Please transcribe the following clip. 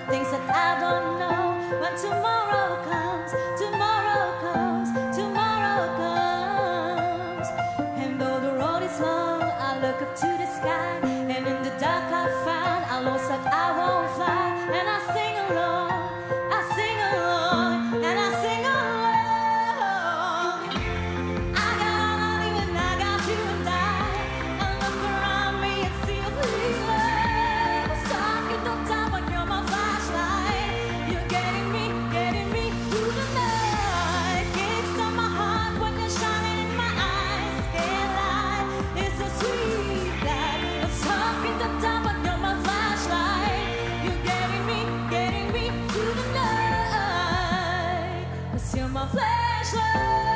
things that I don't know. When tomorrow comes, tomorrow comes, tomorrow comes. And though the road is long, I look up to the sky, and in the dark I find I lost that I won't fly. And I sing along, I sing along, and I sing along. I got all I need and I got you and I look around me and see a believer. Stuck at the top, but you're my flashlight. You're getting me through the night. Kicks on my heart when you're shining in my eyes. Can't lie, it's a sweet life. I'm stuck at the top, but you're my flashlight. You're getting me through the night. 'Cause you're my flashlight.